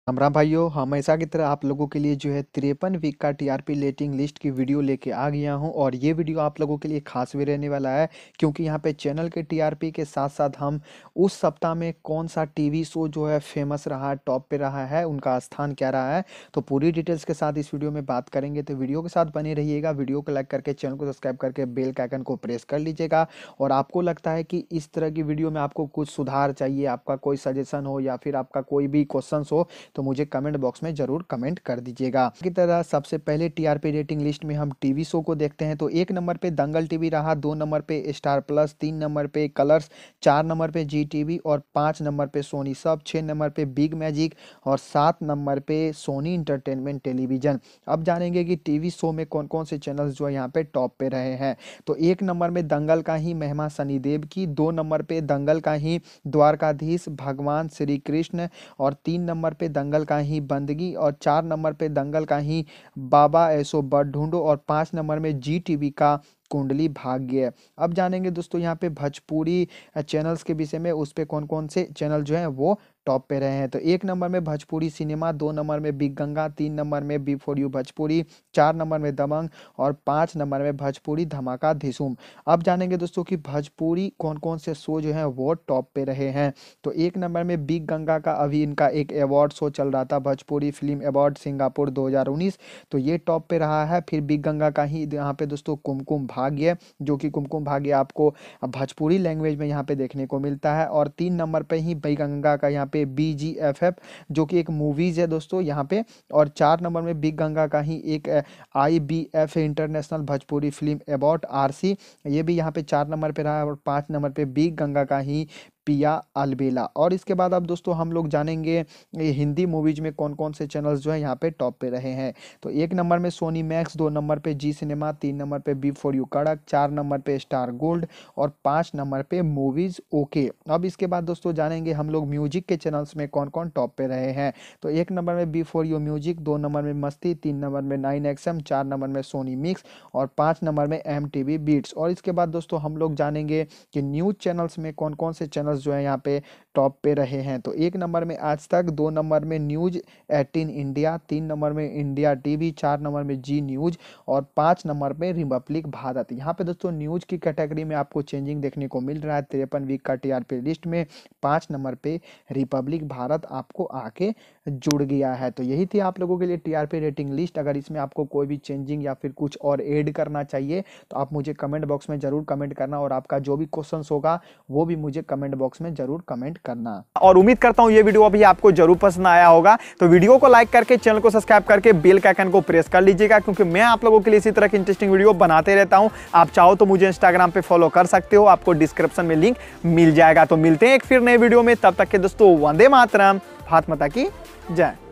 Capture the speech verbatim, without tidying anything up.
हमरा भाइयों, हमेशा की तरह आप लोगों के लिए जो है तिरपन वीक का टीआरपी रेटिंग लिस्ट की वीडियो लेके आ गया हूं। और ये वीडियो आप लोगों के लिए खास भी रहने वाला है, क्योंकि यहाँ पे चैनल के टीआरपी के साथ साथ हम उस सप्ताह में कौन सा टीवी शो जो है फेमस रहा, टॉप पे रहा है, उनका स्थान क्या रहा है, तो पूरी डिटेल्स के साथ इस वीडियो में बात करेंगे। तो वीडियो के साथ बने रहिएगा। वीडियो को लाइक करके चैनल को सब्सक्राइब करके बेल के आइकन को प्रेस कर लीजिएगा। और आपको लगता है कि इस तरह की वीडियो में आपको कुछ सुधार चाहिए, आपका कोई सजेशन हो या फिर आपका कोई भी क्वेश्चन हो, तो मुझे कमेंट बॉक्स में जरूर कमेंट कर दीजिएगा। की तरह सबसे पहले टीआरपी रेटिंग लिस्ट में हम टीवी शो को देखते हैं। तो एक नंबर पे दंगल टीवी रहा, दो नंबर पे स्टार प्लस, तीन नंबर पे कलर्स, चार नंबर पे जी टीवी और पाँच नंबर पे सोनी सब, छः नंबर पे बिग मैजिक और सात नंबर पे सोनी इंटरटेनमेंट टेलीविजन। अब जानेंगे कि टीवी शो में कौन कौन से चैनल्स जो है यहाँ पे टॉप पे रहे हैं। तो एक नंबर में दंगल का ही महिमा शनिदेव की, दो नंबर पे दंगल का ही द्वारकाधीश भगवान श्री कृष्ण और तीन नंबर पे दंगल का ही बंदगी और चार नंबर पे दंगल का ही बाबा ऐसो बड ढूंढो और पाँच नंबर में जी टीवी का कुंडली भाग्य। अब जानेंगे दोस्तों यहाँ पे भोजपुरी चैनल्स के विषय में, उस पे कौन कौन से चैनल जो हैं वो टॉप पे रहे हैं। तो एक नंबर में भोजपुरी सिनेमा, दो नंबर में बिग गंगा, तीन नंबर में बी फॉर यू भोजपुरी, चार नंबर में दबंग और पाँच नंबर में भोजपुरी धमाका धिसूम। अब जानेंगे दोस्तों कि भोजपुरी कौन कौन से शो जो हैं वो टॉप पे रहे हैं। तो एक नंबर में बिग गंगा का अभी इनका एक अवार्ड शो चल रहा था, भोजपुरी फिल्म अवार्ड सिंगापुर दो हज़ार उन्नीस, तो ये टॉप पे रहा है। फिर बिग गंगा का ही यहाँ पे दोस्तों कुमकुम भाग्य, जो कि कुमकुम भाग्य आपको भोजपुरी लैंग्वेज में यहाँ पे देखने को मिलता है। और तीन नंबर पे ही बिग गंगा का यहाँ पे बी जी एफ एफ, जो कि एक मूवीज है दोस्तों यहाँ पे। और चार नंबर में बिग गंगा का ही एक I B F international Bhojpuri film award R C, ये भी यहाँ पे चार नंबर पे रहा है। और पाँच नंबर पे बिग गंगा का ही पिया अलबेला। और इसके बाद अब दोस्तों हम लोग जानेंगे हिंदी मूवीज में कौन कौन से चैनल्स जो है यहाँ पे टॉप पे रहे हैं। तो एक नंबर में सोनी मैक्स, दो नंबर पे जी सिनेमा, तीन नंबर पे बी फॉर यू कड़क, चार नंबर पे स्टार गोल्ड और पाँच नंबर पे मूवीज ओके। अब इसके बाद दोस्तों जानेंगे हम लोग म्यूजिक के चैनल्स में कौन कौन टॉप पे रहे हैं। तो एक नंबर में बी फॉर यू म्यूजिक, दो नंबर में मस्ती, तीन नंबर में नाइन एक्सएम, चार नंबर में सोनी मिक्स और पाँच नंबर में एम टी वी बीट्स। और इसके बाद दोस्तों हम लोग जानेंगे कि न्यूज चैनल्स में कौन कौन से चैनल्स जो है यहाँ पे टॉप पे रहे हैं। तो एक नंबर में आज तक, दो नंबर में न्यूज एटीन इंडिया, तीन नंबर में इंडिया टीवी, चार नंबर में जी न्यूज और पाँच नंबर में रिपब्लिक भारत। यहाँ पे दोस्तों न्यूज की कैटेगरी में आपको चेंजिंग देखने को मिल रहा है। तिरपन वीक का टीआरपी लिस्ट में पाँच नंबर पे रिपब्लिक भारत आपको आके जुड़ गया है। तो यही थी आप लोगों के लिए टीआरपी रेटिंग लिस्ट। अगर इसमें आपको कोई भी चेंजिंग या फिर कुछ और ऐड करना चाहिए तो आप मुझे कमेंट बॉक्स में जरूर कमेंट करना, और आपका जो भी क्वेश्चन होगा वो भी मुझे कमेंट बॉक्स में जरूर कमेंट करना। और उम्मीद करता हूं ये वीडियो अभी आपको जरूर पसंद आया होगा। तो वीडियो को लाइक करके चैनल को सब्सक्राइब करके बेल के आइकन को प्रेस कर लीजिएगा, क्योंकि मैं आप लोगों के लिए इसी तरह की इंटरेस्टिंग वीडियो बनाते रहता हूं। आप चाहो तो मुझे इंस्टाग्राम पे फॉलो कर सकते हो, आपको डिस्क्रिप्शन में लिंक मिल जाएगा। तो मिलते हैं एक फिर नए वीडियो में, तब तक के दोस्तों वंदे मातरम, भारत माता की जय।